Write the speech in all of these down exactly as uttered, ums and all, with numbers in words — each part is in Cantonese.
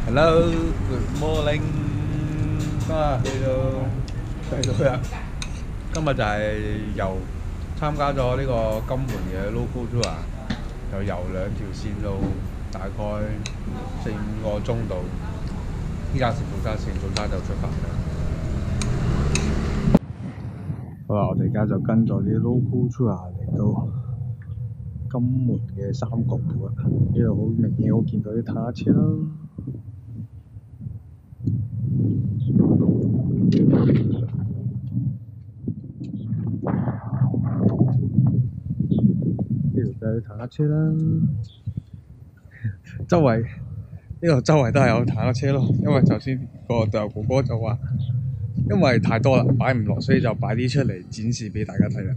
Hello，good morning。啊，去到去到啦。今日就係遊參加咗呢個金門嘅 local tour，就遊兩條線路，大概四五個鐘度。依家食早餐先，早餐就出發啦。好啦，我哋而家就跟咗啲 local tour 嚟到金門嘅三角埔啦。呢度好明顯，我見到啲坦克車啦。呢度就有坦克車啦，周圍呢度周圍都係有坦克車咯。因為頭先個導遊哥哥就話，因為太多啦，擺唔落，所以就擺啲出嚟展示俾大家睇啦。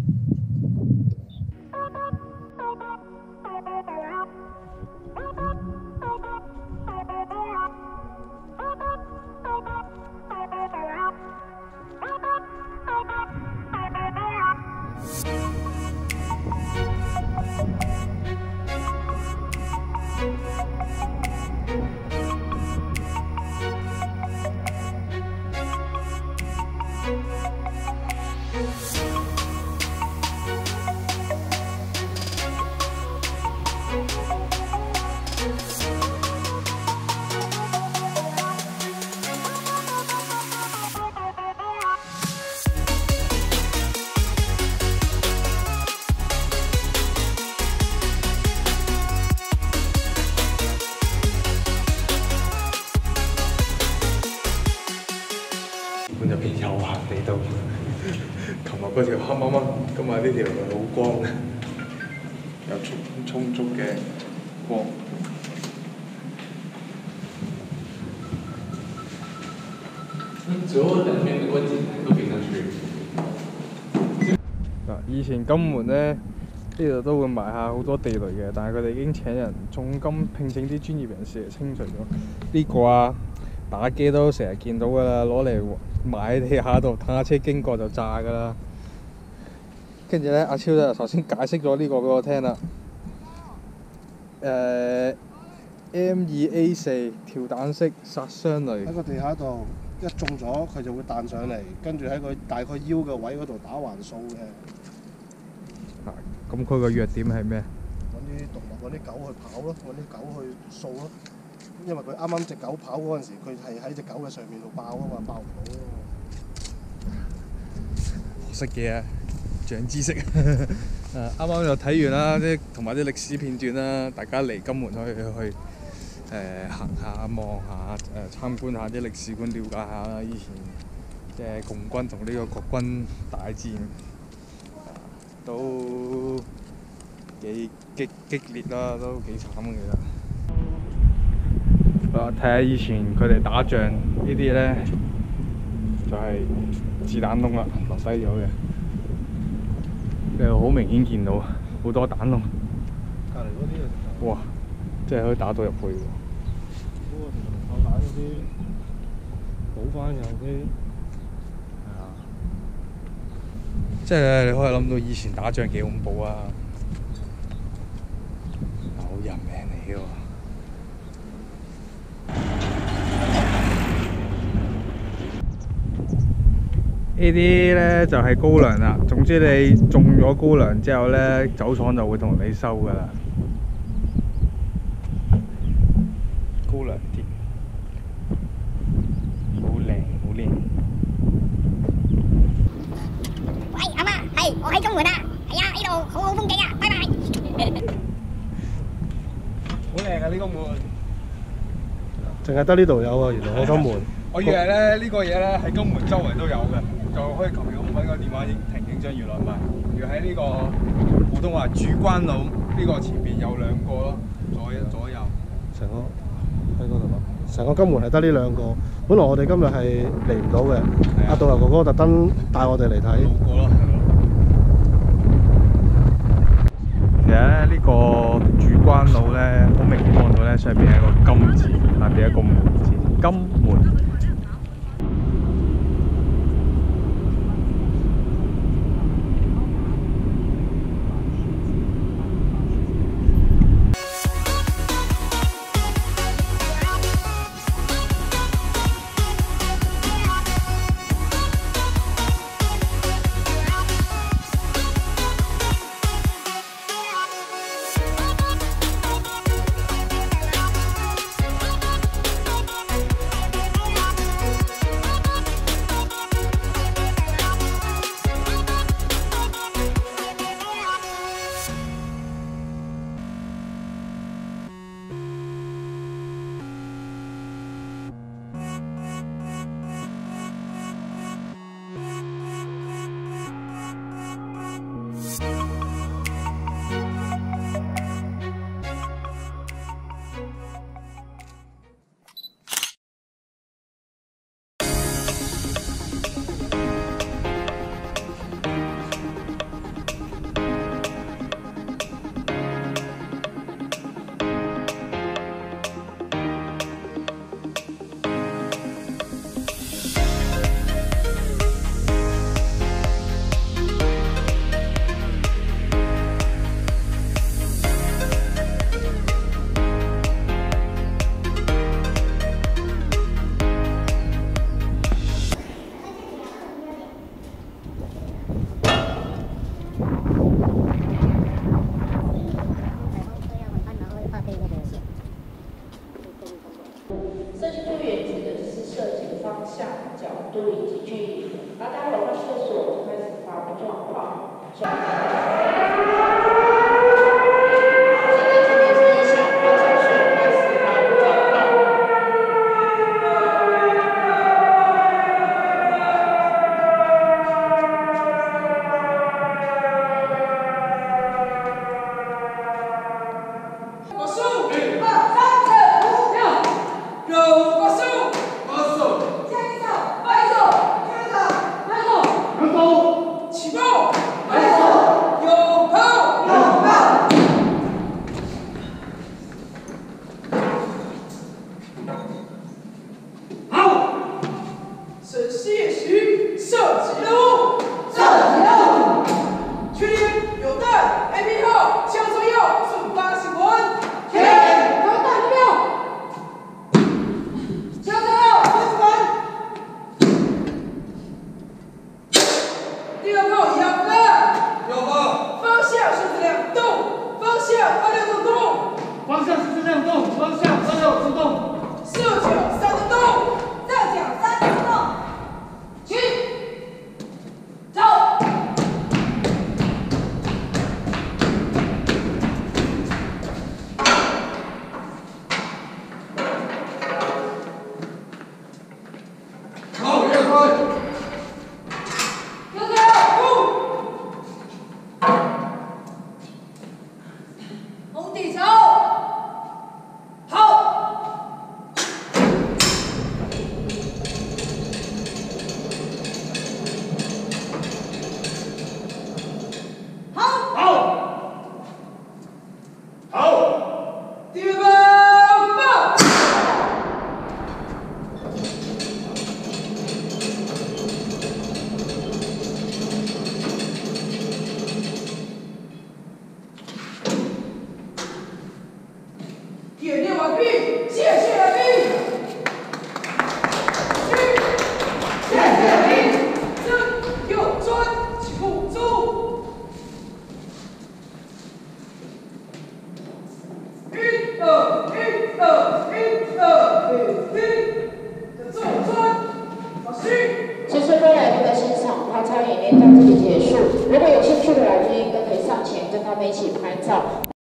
入邊有行地道，琴日嗰條黑掹掹，今日呢條好光，有充充足嘅光。 所有兩邊嘅問題都俾上去。 嗱，以前金門咧，呢度都會埋下好多地雷嘅，但係佢哋已經請人重金聘請啲專業人士嚟清除咗。呢個啊，打機都成日見到㗎啦，攞嚟埋喺地下度，坦克車經過就炸㗎啦。跟住咧，阿超咧頭先解釋咗呢個俾我聽啦。誒、呃、M 二 A 四條彈式殺傷雷喺個地下度一中咗，佢就會彈上嚟，跟住喺佢大概腰嘅位嗰度打橫掃嘅。 啊，咁佢個弱點係咩？ 揾啲動物，揾啲狗去跑咯，揾啲狗去掃咯。因為佢啱啱隻狗跑嗰陣時，佢係喺隻狗嘅上面度爆啊嘛，爆唔到啊嘛。 學識嘅啊，長知識。誒，啱啱就睇完啦，啲同埋啲歷史片段啦，大家嚟金門可以去誒、呃、行下、望下、誒、呃、參觀下啲歷史館，了解下啦。以前即係共軍同呢個國軍大戰，呃、都幾激激烈啦，都幾慘嘅其實。啊！睇下以前佢哋打仗呢啲咧，就係、是、子彈窿啦，落低咗嘅。你好明顯見到好多彈窿。 隔離嗰啲哇！即係可以打到入去喎。 嗰個炮彈嗰啲補翻嘅嗰啲。 係啊。即係你可以諗到以前打仗幾恐怖啊！好人命嚟嘅喎。呢啲咧就係高粱啦。總之你種咗高粱之後咧，酒廠就會同你收噶啦。高粱田，好靚好靚。 喂，阿媽，係我喺金門啊，係啊，呢度好好風景啊，拜拜。 好靚啊！呢個門， 淨係得呢度有啊，原來我金門。 我以為咧呢個嘢咧喺金門周圍都有嘅。就可以求其咁揾個電話影停影張，原來唔係，要喺呢個普通話主關路呢個前邊有兩個咯，左左右。 成個喺嗰度啊！成個金門係得呢兩個，本來我哋今日係嚟唔到嘅，阿導遊哥哥特登帶我哋嚟睇。 路過咯，係咯。其實咧呢個主關路咧，好明顯望到咧上邊係一個金字，下邊一個門字，金門。 设计多元指的就是设计的方向、角度以及距离。然后待会儿换厕所就开始发布状况。现在这边是小换厕所开始发布状况。这次未来部的欣赏花操演练到这里结束。如果有兴趣的来宾，都可以上前跟他们一起拍照。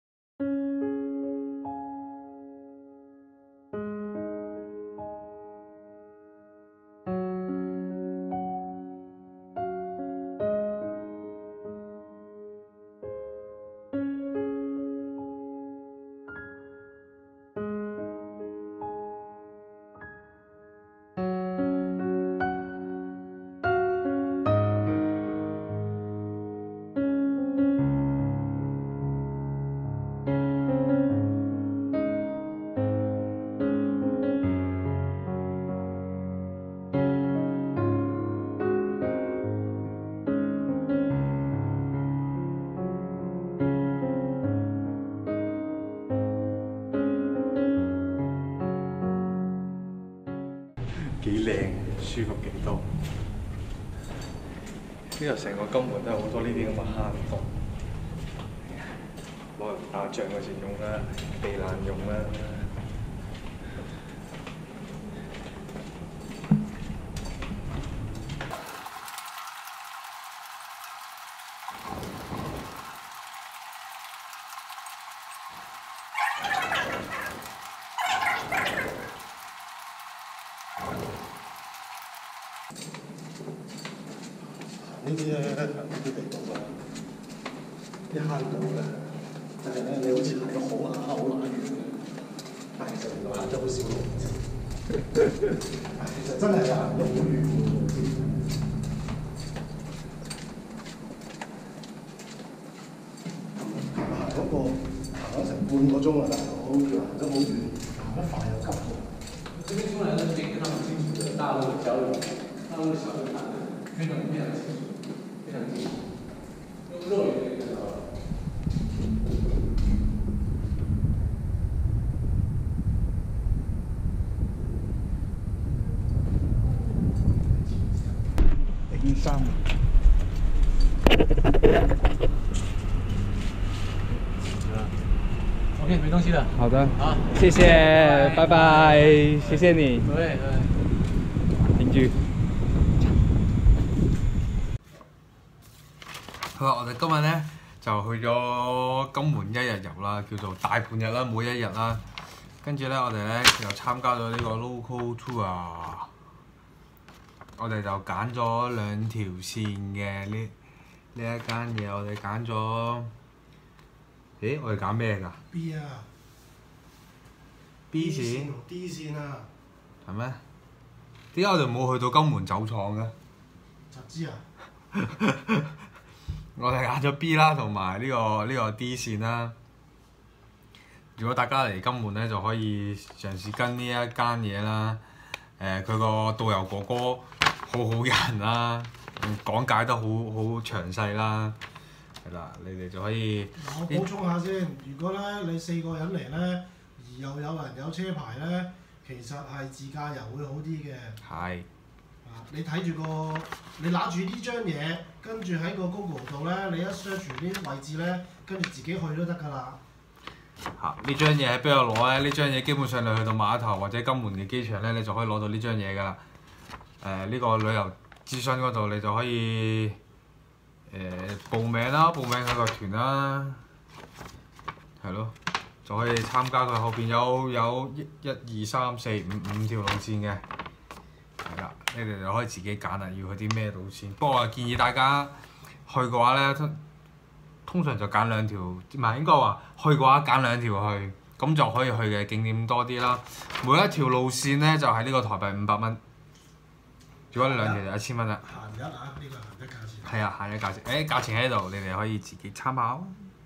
幾靚，舒服幾多。呢個成個金門都有好多呢啲咁嘅坑洞，攞嚟打仗嗰時用啦，避難用啦。 呢啲咧行呢啲地道啊，啲坑道咧，但係咧你好似行咗好乸好乸遠，但係其實原來行咗好少路。其實真係行咗好遠喎。行嗰個行咗成半個鐘啊，大佬，佢行得好遠，行得快又急喎。 这边出来的可以跟他们清楚的大陆的交流，大陆的小论坛非常非常清楚。非常近，用肉眼可以看到了。 零三。 OK。 OK， 没东西了。 好的， 好， 谢谢，拜拜，謝謝你。 對對。 停住。 好啦，我哋今日咧就去咗金門一日遊啦，叫做大半日啦，每一日啦。跟住咧，我哋咧又參加咗呢個 local tour。我哋就揀咗兩條線嘅呢呢一間嘢，我哋揀咗。咦？我哋揀咩㗎 ？B 啊 ？B 線同 D 線啊。 係咩？點解我哋冇去到金門酒廠嘅？ 就知啊！ 我哋揀咗 B 啦，同埋呢個呢、呢個 D 線啦。如果大家嚟金門咧，就可以嘗試跟呢一間嘢啦。誒、呃，佢個導遊哥哥好好人啦，講解得好好詳細啦。係啦，你哋就可以。 我補充下先，如果咧你四個人嚟咧，而又有人有車牌咧，其實係自駕遊會好啲嘅。 係。 啊！你睇住個，你拿住呢張嘢，跟住喺個 Google 度咧，你一 search 啲位置咧，跟住自己去都得㗎啦。 嚇！呢張嘢喺邊度攞咧？呢張嘢基本上你去到碼頭或者金門嘅機場咧，你就可以攞到呢張嘢㗎啦。誒、呃，呢、呢個旅遊諮詢嗰度你就可以誒、呃、報名啦，報名佢個團啦，係咯，就可以參加佢後邊有有一、一二三四五五條路線嘅，係啦，你哋就可以自己揀啦，要去啲咩路線。不過我建議大家去嘅話咧，通通常就揀兩條，唔係應該話去嘅話揀兩條去，咁就可以去嘅景點多啲啦。每一條路線咧就係呢個台幣五百蚊。如果你兩條就一千蚊啦。 閒日啊，呢個閒日價錢。 係啊，閒日價錢，誒價錢喺度，你哋可以自己參考。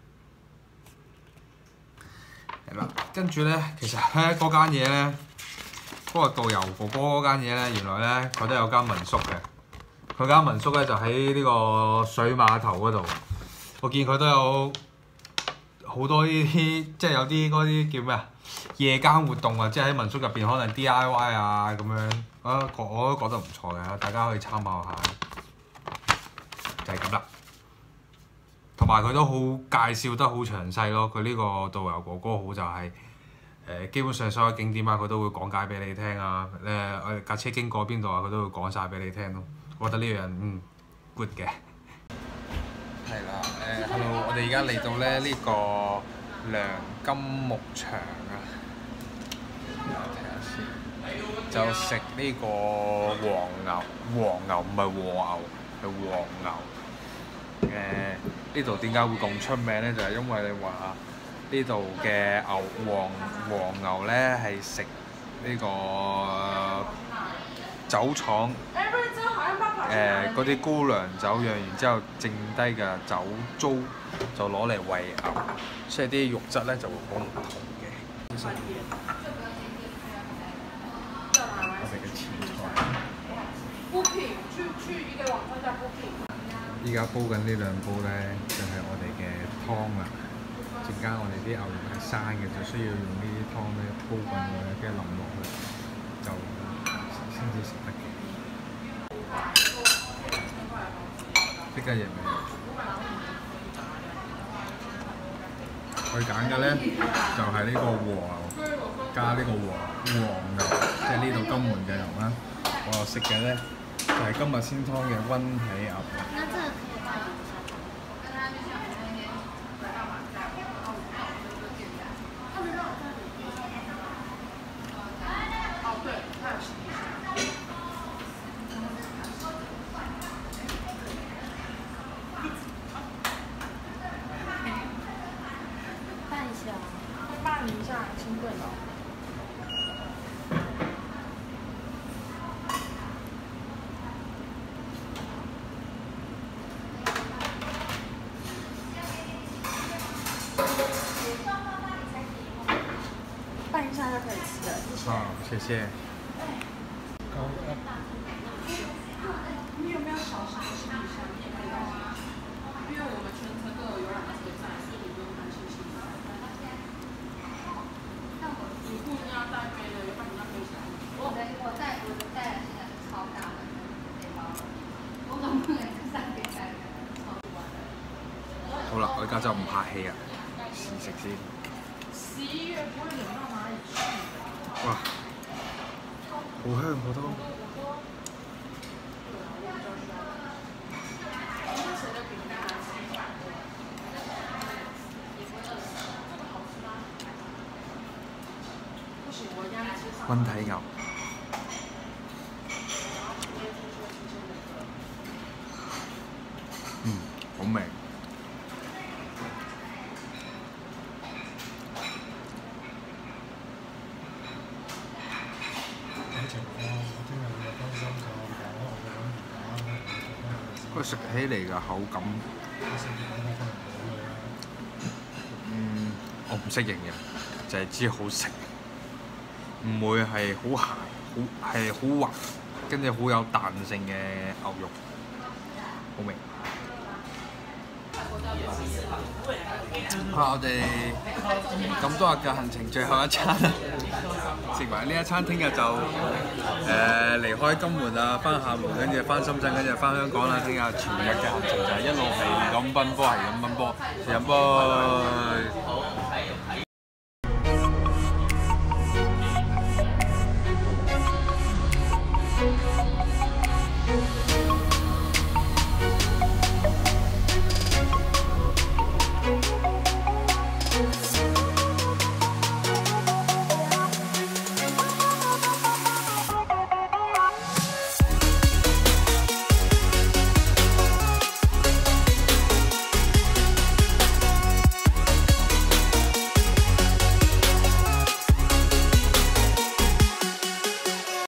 係啦，跟住咧，其實咧嗰間嘢咧，嗰個導遊哥哥嗰間嘢咧，原來咧佢都有間民宿嘅。佢間民宿咧就喺呢個水碼頭嗰度。我見佢都有好多呢啲，即係有啲嗰啲叫咩啊？夜間活動啊，即係喺民宿入邊可能 D I Y 啊咁樣，啊我我都覺得唔錯嘅，大家可以參考下。就係咁啦。同埋佢都好介紹得好詳細咯，佢呢個導遊哥哥好就係、是、誒、呃、基本上所有景點啊，佢都會講解俾你聽啊。誒我哋架車經過邊度啊，佢都會講晒俾你聽咯。我覺得呢樣嗯 good 嘅。係啦，誒 hello，我哋而家嚟到咧呢個良金牧場啊，睇下先，就食呢個黃牛，黃牛唔係和牛，係黃牛。誒呢度點解會咁出名咧？就係、是、因為你話呢度嘅牛黃黃牛咧係食呢個、呃、酒廠誒嗰啲高粱酒釀完之後剩低嘅酒糟就攞嚟餵牛，所以啲肉質咧就會好唔同嘅。我哋嘅前菜。 Booking 去去一個網站叫 Booking。 依家煲緊呢兩煲咧，就係、是、我哋嘅湯啦。陣間我哋啲牛肉係生嘅，就需要用呢啲湯咧煲滾佢，跟住淋落去，就先至食得嘅。即刻入味。佢揀嘅咧就係、是、呢個和牛加呢個黃黃牛，即係呢度金門嘅牛啦。我又食嘅咧就係、是、今日先湯嘅溫體牛。 拌一下清炖的。拌一下就可以吃了，谢谢。 好，谢谢。 你有没有小型行李箱？因为我们全程都有游览车在，所以你不用担心行李。你不一定要带背的，有办法背起来。我我带我带来现在是超大的背包，我总不能在上边带超大的。 好啦，我而家就唔客氣啊，試食先。 C 哇，好香個湯。溫體牛，嗯，好味。佢食起嚟嘅口感，嗯，我唔識形容，就係知好食。唔會係好鹹，好係好滑，跟住好有彈性嘅牛肉，好味。啊！我哋咁多日嘅行程，最後一餐啦，食埋呢一餐，聽日就誒、呃、離開金門啊，翻廈門，跟住翻深圳，跟住翻香港啦。聽日全日嘅行程就係一路係咁奔波，係咁奔波，飲杯。